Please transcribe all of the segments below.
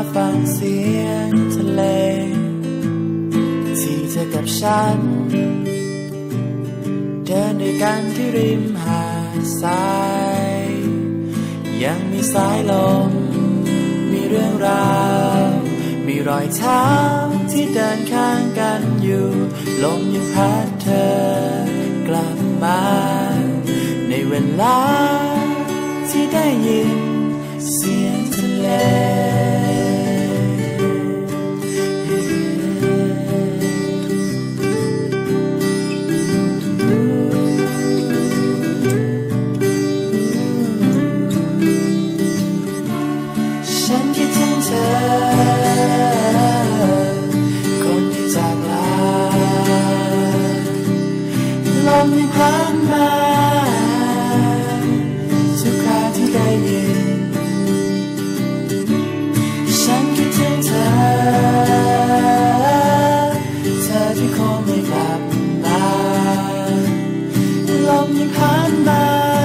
ฟังเสียงทะเลที่เธอกับฉันเดินด้วยกันที่ริมหาดทรายยังมีสายลมมีเรื่องราวมีรอยเท้าที่เดินข้างกันอยู่ลมยังพัดเธอกลับมาในเวลาที่ได้ยินเสียงทะเลฉันคิดถึงเธอคนที่จากลาลมยังพัดมาทุกคราที่ได้ยินฉันคิดถึงเธอที่คงไม่กลับมาลมยังพัดมา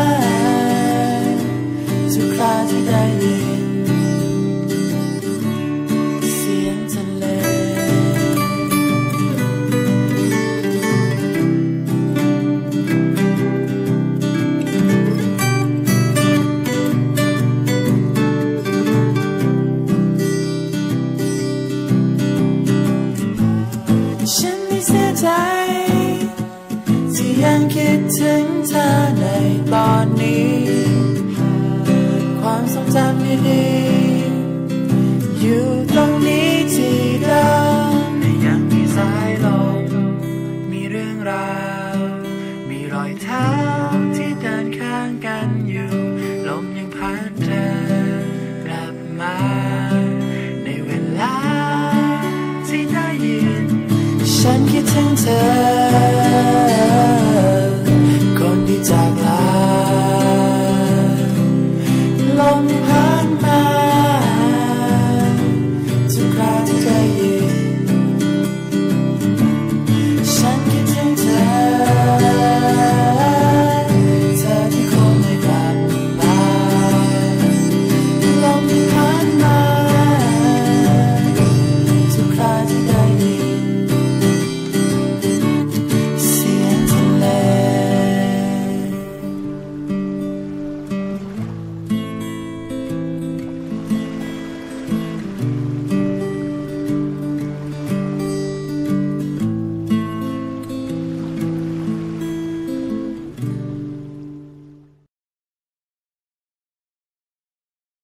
ทุกคราที่ได้ยินเสียงทะเลฉันไม่เสียใจที่ยังคิดถึงเธอในตอนนี้ความทรงจำดีๆอยู่ตรงนี้ที่เดิมแต่ยังมีสายลมมีเรื่องราวมีรอยเท้าที่เดินข้างกันอยู่ลมยังพัดเธอกลับมาในเวลาที่ได้ยินฉันคิดถึงเธอ